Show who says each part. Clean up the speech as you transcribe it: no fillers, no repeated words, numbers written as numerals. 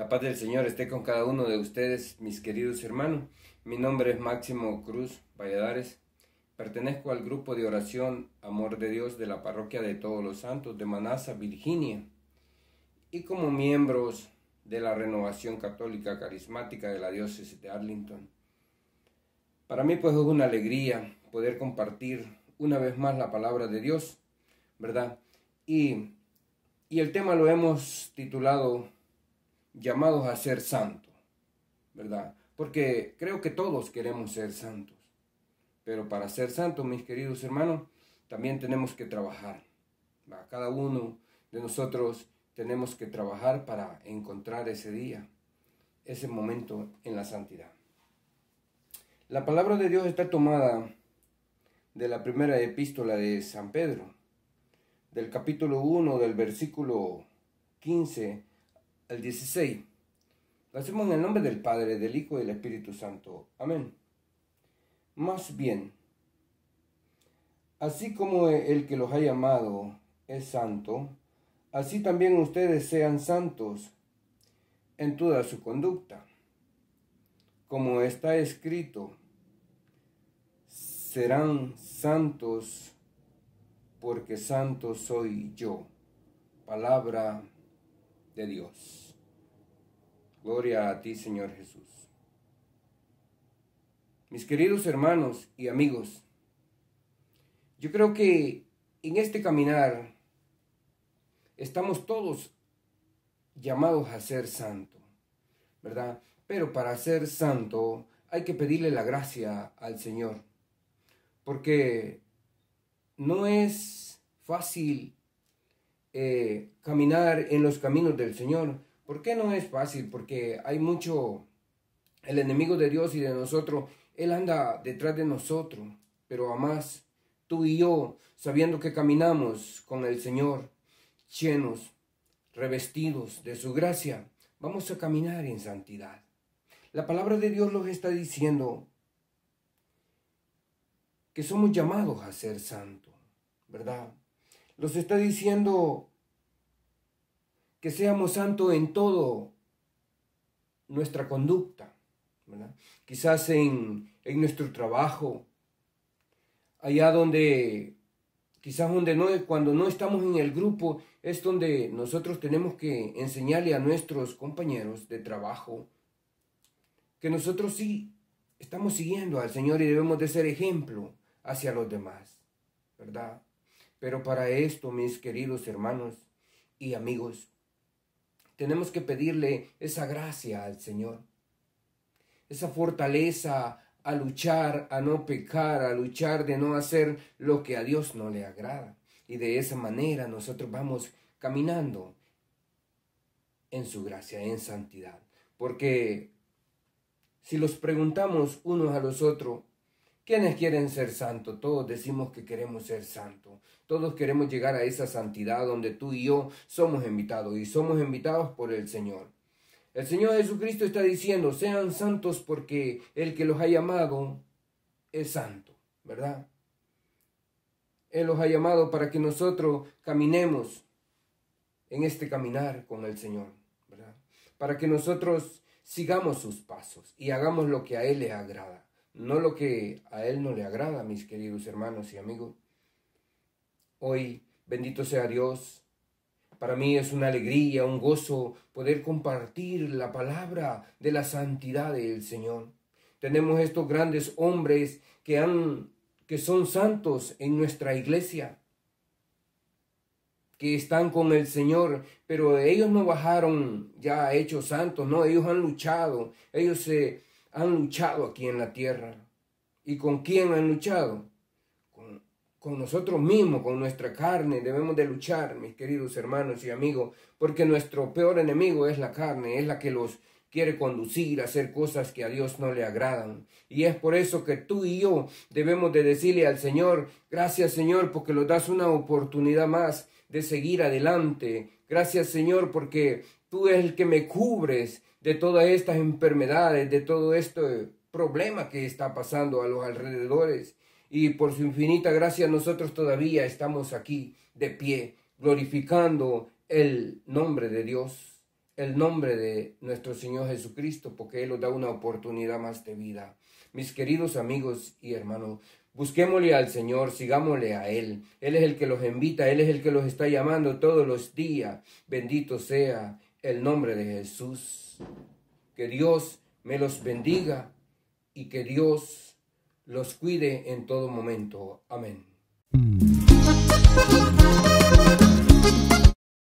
Speaker 1: La paz del Señor esté con cada uno de ustedes, mis queridos hermanos. Mi nombre es Máximo Cruz Valladares. Pertenezco al grupo de oración Amor de Dios de la Parroquia de Todos los Santos de Manassa, Virginia. Y como miembros de la Renovación Católica Carismática de la Diócesis de Arlington. Para mí pues es una alegría poder compartir una vez más la palabra de Dios, ¿verdad? Y el tema lo hemos titulado llamados a ser santos, ¿verdad? Porque creo que todos queremos ser santos. Pero para ser santos, mis queridos hermanos, también tenemos que trabajar, ¿verdad? Cada uno de nosotros tenemos que trabajar para encontrar ese día, ese momento en la santidad. La palabra de Dios está tomada de la primera epístola de San Pedro, del capítulo 1, del versículo 15 al 16. Lo hacemos en el nombre del Padre, del Hijo y del Espíritu Santo. Amén. Más bien, así como el que los ha llamado es santo, así también ustedes sean santos en toda su conducta. Como está escrito, serán santos porque santo soy yo. Palabra de Dios. Gloria a ti, Señor Jesús. Mis queridos hermanos y amigos, yo creo que en este caminar estamos todos llamados a ser santos, ¿verdad? Pero para ser santo hay que pedirle la gracia al Señor, porque no es fácil caminar en los caminos del Señor. ¿Por qué no es fácil? Porque hay mucho, el enemigo de Dios y de nosotros, él anda detrás de nosotros, pero además tú y yo, sabiendo que caminamos con el Señor, llenos, revestidos de su gracia, vamos a caminar en santidad. La palabra de Dios nos está diciendo que somos llamados a ser santos, ¿verdad? Nos está diciendo que seamos santos en todo nuestra conducta, ¿verdad? Quizás en nuestro trabajo, allá donde, quizás cuando no estamos en el grupo, es donde nosotros tenemos que enseñarle a nuestros compañeros de trabajo que nosotros sí estamos siguiendo al Señor y debemos de ser ejemplo hacia los demás, ¿verdad? Pero para esto, mis queridos hermanos y amigos, tenemos que pedirle esa gracia al Señor, esa fortaleza a luchar, a no pecar, a luchar de no hacer lo que a Dios no le agrada. Y de esa manera nosotros vamos caminando en su gracia, en santidad. Porque si los preguntamos unos a los otros, ¿quiénes quieren ser santos? Todos decimos que queremos ser santos. Todos queremos llegar a esa santidad donde tú y yo somos invitados y somos invitados por el Señor. El Señor Jesucristo está diciendo, sean santos porque el que los ha llamado es santo, ¿verdad? Él los ha llamado para que nosotros caminemos en este caminar con el Señor, ¿verdad? Para que nosotros sigamos sus pasos y hagamos lo que a Él le agrada. No lo que a Él no le agrada, mis queridos hermanos y amigos. Hoy, bendito sea Dios, para mí es una alegría, un gozo poder compartir la palabra de la santidad del Señor. Tenemos estos grandes hombres que son santos en nuestra iglesia, que están con el Señor, pero ellos no bajaron ya hechos santos, no, ellos han luchado, han luchado aquí en la tierra. ¿Y con quién han luchado? Con nosotros mismos, con nuestra carne. Debemos de luchar, mis queridos hermanos y amigos, porque nuestro peor enemigo es la carne, es la que los quiere conducir a hacer cosas que a Dios no le agradan. Y es por eso que tú y yo debemos de decirle al Señor, gracias Señor, porque nos das una oportunidad más de seguir adelante. Gracias Señor, porque tú eres el que me cubres de todas estas enfermedades, de todo este problema que está pasando a los alrededores. Y por su infinita gracia nosotros todavía estamos aquí de pie, glorificando el nombre de Dios, el nombre de nuestro Señor Jesucristo, porque Él nos da una oportunidad más de vida. Mis queridos amigos y hermanos, busquémosle al Señor, sigámosle a Él. Él es el que los invita, Él es el que los está llamando todos los días. Bendito sea el nombre de Jesús. Que Dios me los bendiga y que Dios los cuide en todo momento. Amén.